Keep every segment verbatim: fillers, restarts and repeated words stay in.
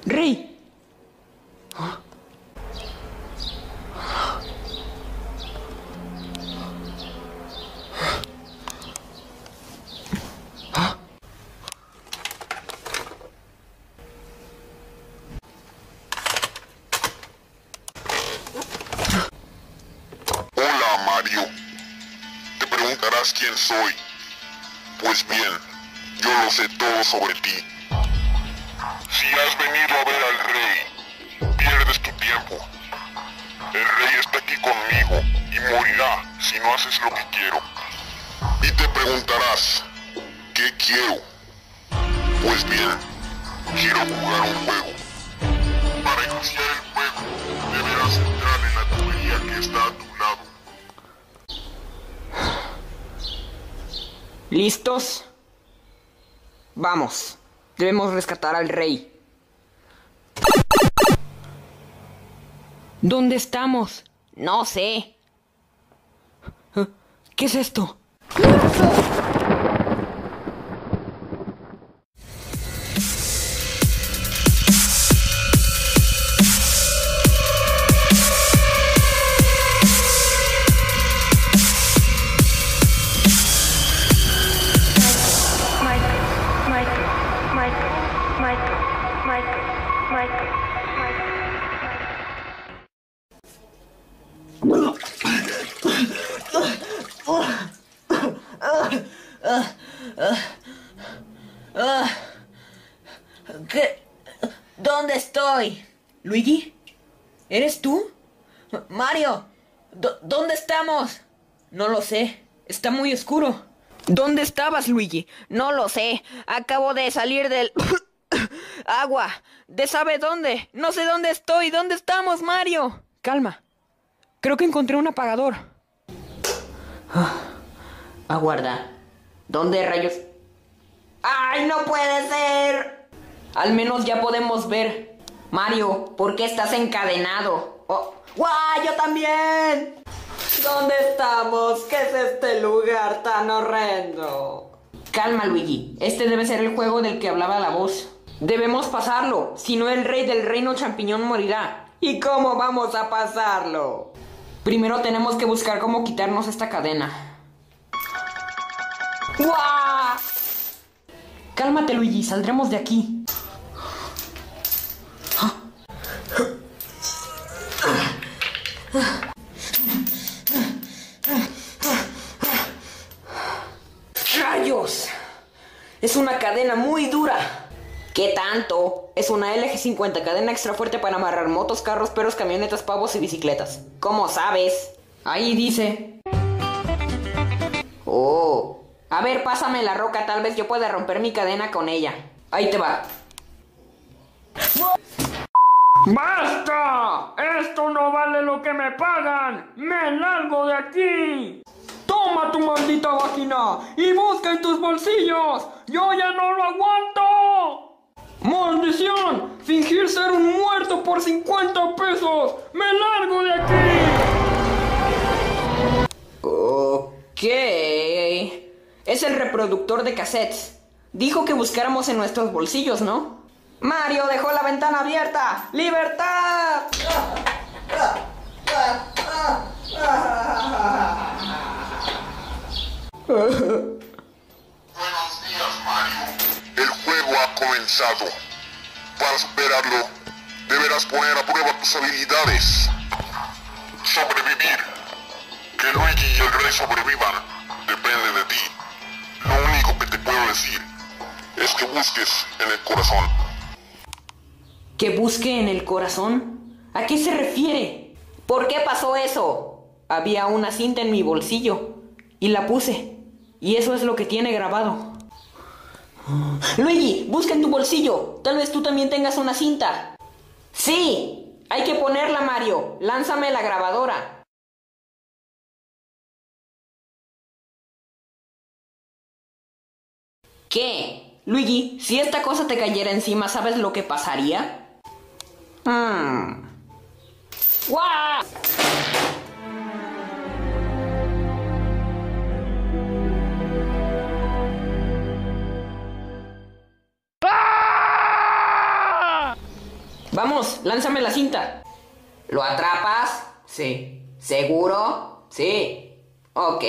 ¡Rey! ¿Ah? ¿Ah? Hola, Mario. Te preguntarás quién soy. Pues bien, yo lo sé todo sobre ti. Si has venido a ver al rey, pierdes tu tiempo. El rey está aquí conmigo y morirá si no haces lo que quiero. Y te preguntarás, ¿qué quiero? Pues bien, quiero jugar un juego. Para iniciar el juego, deberás entrar en la tubería que está a tu lado. ¿Listos? Vamos. Debemos rescatar al rey. ¿Dónde estamos? No sé. ¿Qué es esto? ¿Qué? ¿Dónde estoy? ¿Luigi? ¿Eres tú? Mario, ¿dónde estamos? No lo sé, está muy oscuro. ¿Dónde estabas, Luigi? No lo sé, acabo de salir del... agua. ¿De sabe dónde? No sé dónde estoy. ¿Dónde estamos, Mario? Calma. Creo que encontré un apagador. Ah, aguarda. ¿Dónde rayos? ¡Ay, no puede ser! Al menos ya podemos ver. Mario, ¿por qué estás encadenado? Oh. ¡Guau! ¡Yo también! ¿Dónde estamos? ¿Qué es este lugar tan horrendo? Calma, Luigi. Este debe ser el juego del que hablaba la voz. Debemos pasarlo, si no el rey del reino champiñón morirá. ¿Y cómo vamos a pasarlo? Primero tenemos que buscar cómo quitarnos esta cadena. ¡Guau! Cálmate, Luigi, saldremos de aquí. ¡Rayos! Es una cadena muy dura. ¿Qué tanto? Es una L G cincuenta, cadena extra fuerte para amarrar motos, carros, perros, camionetas, pavos y bicicletas. ¿Cómo sabes? Ahí dice. Oh. A ver, pásame la roca, tal vez yo pueda romper mi cadena con ella. Ahí te va. ¡Basta! ¡Esto no vale lo que me pagan! ¡Me largo de aquí! ¡Toma tu maldita vagina! ¡Y busca en tus bolsillos! ¡Yo ya no lo aguanto! ¡Maldición! ¡Fingir ser un muerto por cincuenta pesos! ¡Me largo de aquí! Ok. Es el reproductor de cassettes. Dijo que buscáramos en nuestros bolsillos, ¿no? ¡Mario dejó la ventana abierta! ¡Libertad! Buenos días, Mario. El juego ha comenzado. Para superarlo, deberás poner a prueba tus habilidades. Sobrevivir. Que Luigi y el rey sobrevivan depende de ti. Lo único que te puedo decir es que busques en el corazón. ¿Que busque en el corazón? ¿A qué se refiere? ¿Por qué pasó eso? Había una cinta en mi bolsillo y la puse. Y eso es lo que tiene grabado. Luigi, busca en tu bolsillo. Tal vez tú también tengas una cinta. Sí, hay que ponerla, Mario. Lánzame la grabadora. ¿Qué? Luigi, si esta cosa te cayera encima, ¿sabes lo que pasaría? Hmm. ¡Guau! Vamos, lánzame la cinta. ¿Lo atrapas? Sí. ¿Seguro? Sí. Ok.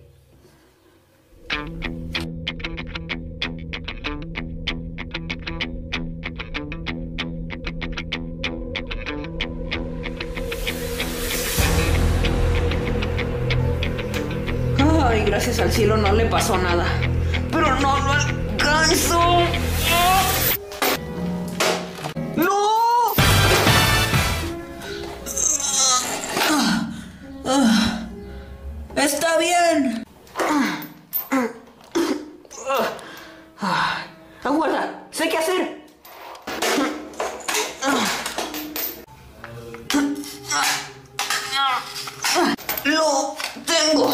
Ay, gracias al cielo no le pasó nada. Pero no lo alcanzo. ¡No! Está bien. Aguarda, sé qué hacer. Lo tengo.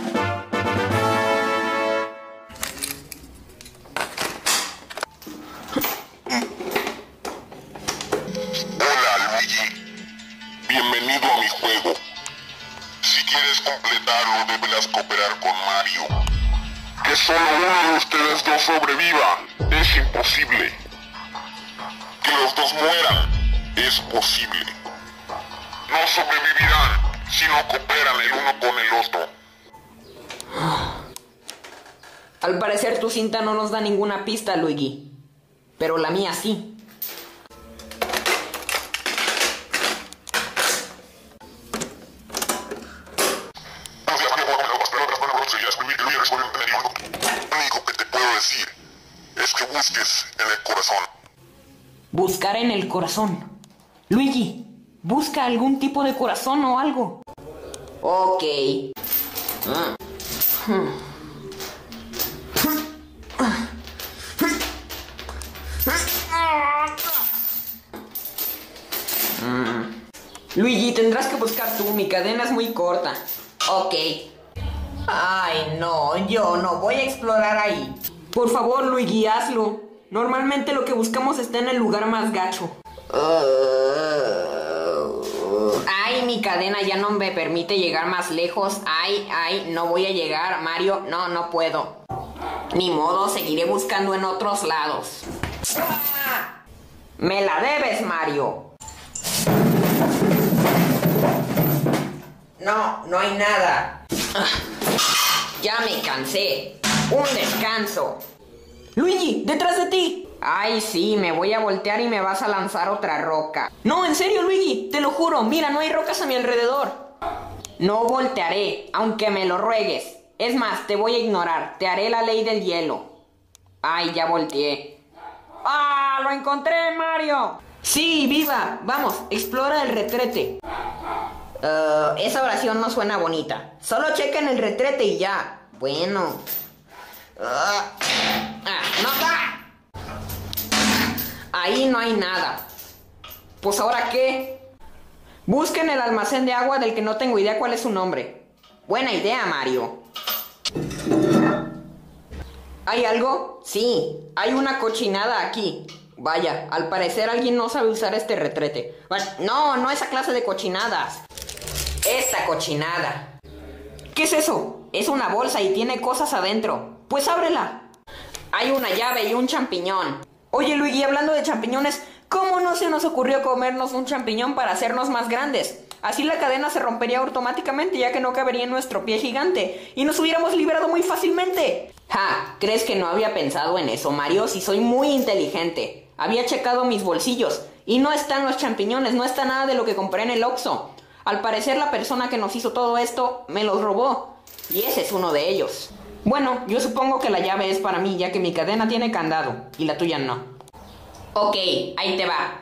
Hola, Luigi. Bienvenido a mi juego. Si quieres completarlo, deberás cooperar con Mario. Que solo uno de ustedes dos sobreviva es imposible. Que los dos mueran es posible. No sobrevivirán si no cooperan el uno con el otro. Al parecer tu cinta no nos da ninguna pista, Luigi. Pero la mía sí. Lo único que te puedo decir es que busques en el corazón. Buscar en el corazón. Luigi, busca algún tipo de corazón o algo. Ok. Luigi, tendrás que buscar tú, mi cadena es muy corta. Ok. Ay, no, yo no voy a explorar ahí. Por favor, Luigi, hazlo. Normalmente lo que buscamos está en el lugar más gacho. Ay, mi cadena ya no me permite llegar más lejos. Ay, ay, no voy a llegar, Mario. No, no puedo. Ni modo, seguiré buscando en otros lados. Me la debes, Mario. No, no hay nada. Ya me cansé. Un descanso. Luigi, detrás de ti. Ay, sí, me voy a voltear y me vas a lanzar otra roca. No, en serio, Luigi, te lo juro. Mira, no hay rocas a mi alrededor. No voltearé, aunque me lo ruegues. Es más, te voy a ignorar. Te haré la ley del hielo. Ay, ya volteé. ¡Ah, lo encontré, Mario! Sí, viva. Vamos, explora el retrete. Uh, esa oración no suena bonita. Solo chequen el retrete y ya. Bueno. Uh, ah, ¡no da! Ahí no hay nada. Pues ¿ahora qué? Busquen el almacén de agua del que no tengo idea cuál es su nombre. Buena idea, Mario. ¿Hay algo? Sí, hay una cochinada aquí. Vaya, al parecer alguien no sabe usar este retrete. Bueno, no, no esa clase de cochinadas. Esta cochinada. ¿Qué es eso? Es una bolsa y tiene cosas adentro. Pues ábrela. Hay una llave y un champiñón. Oye, Luigi, hablando de champiñones, ¿cómo no se nos ocurrió comernos un champiñón para hacernos más grandes? Así la cadena se rompería automáticamente ya que no cabería en nuestro pie gigante y nos hubiéramos liberado muy fácilmente. Ja, ¿crees que no había pensado en eso, Mario? Si soy muy inteligente. Había checado mis bolsillos y no están los champiñones, no está nada de lo que compré en el Oxxo. Al parecer la persona que nos hizo todo esto me los robó y ese es uno de ellos. Bueno, yo supongo que la llave es para mí ya que mi cadena tiene candado y la tuya no. Ok, ahí te va.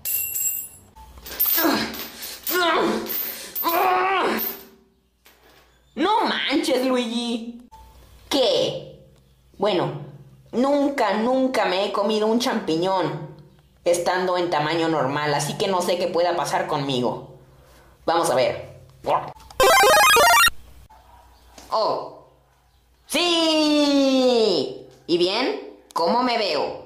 No manches, Luigi. ¿Qué? Bueno, nunca, nunca me he comido un champiñón estando en tamaño normal, así que no sé qué pueda pasar conmigo. Vamos a ver. ¡Oh! ¡Sí! ¿Y bien? ¿Cómo me veo?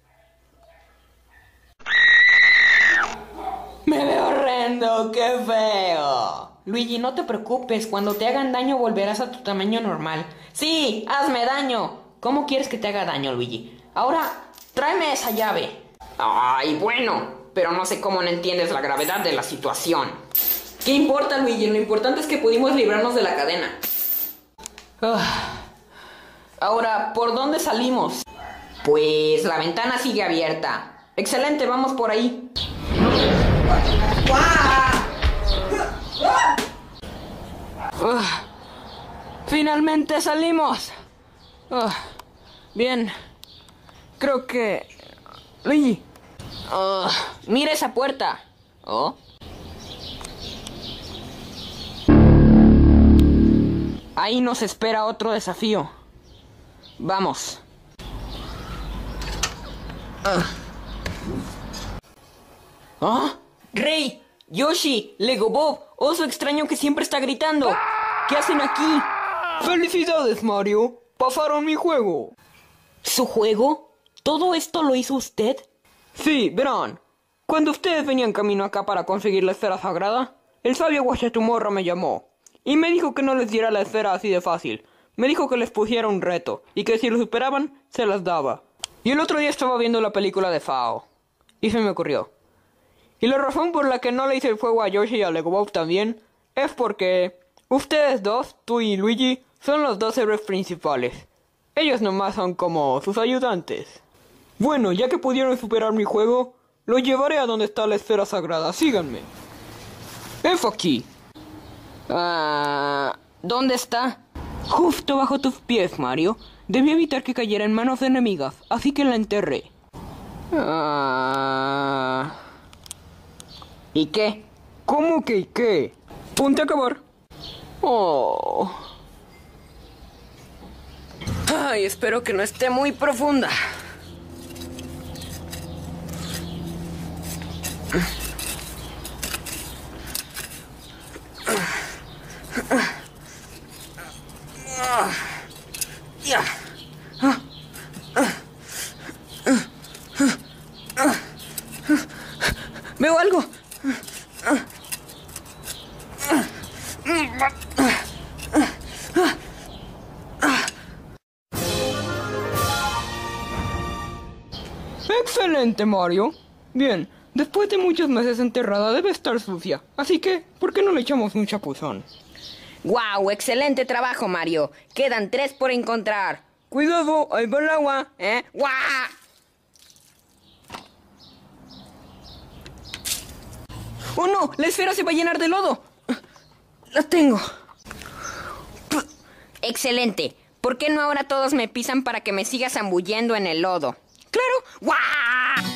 Me veo horrendo, qué feo. Luigi, no te preocupes, cuando te hagan daño volverás a tu tamaño normal. Sí, hazme daño. ¿Cómo quieres que te haga daño, Luigi? Ahora, tráeme esa llave. Ay, bueno. pero no sé cómo no entiendes la gravedad de la situación. ¿Qué importa, Luigi? Lo importante es que pudimos librarnos de la cadena. Ah. Ahora, ¿por dónde salimos? Pues la ventana sigue abierta. Excelente, vamos por ahí. Uh, finalmente salimos. Uh, bien. Creo que... Luigi. Uh, mira esa puerta. Oh. Ahí nos espera otro desafío. Vamos. Uh. ¿Ah? Rey, Yoshi, Lego Bob, oso extraño que siempre está gritando. ¿Qué hacen aquí? ¡Felicidades, Mario! Pasaron mi juego. ¿Su juego? ¿Todo esto lo hizo usted? Sí, verán. Cuando ustedes venían camino acá para conseguir la esfera sagrada, el sabio Guachatumorra me llamó y me dijo que no les diera la esfera así de fácil. Me dijo que les pusiera un reto y que si lo superaban, se las daba. Y el otro día estaba viendo la película de Fao y se me ocurrió. Y la razón por la que no le hice el fuego a Yoshi y a Lego Bob también es porque ustedes dos, tú y Luigi, son los dos héroes principales. Ellos nomás son como sus ayudantes. Bueno, ya que pudieron superar mi juego, los llevaré a donde está la esfera sagrada. Síganme. Es aquí. Ah, ¿dónde está? Justo bajo tus pies, Mario. Debí evitar que cayera en manos de enemigas, así que la enterré. Ah... ¿Y qué? ¿Cómo que y qué? Ponte a acabar. Oh. Ay, espero que no esté muy profunda. Ya. Veo algo. Excelente, Mario. Bien, después de muchos meses enterrada debe estar sucia. Así que, ¿por qué no le echamos un chapuzón? ¡Guau! Excelente trabajo, Mario. Quedan tres por encontrar. Cuidado, ahí va el agua. ¿Eh? ¡Guau! ¡Oh, no! ¡La esfera se va a llenar de lodo! ¡La tengo! Excelente. ¿Por qué no ahora todos me pisan para que me siga zambullendo en el lodo? ¡Claro! ¡Guau!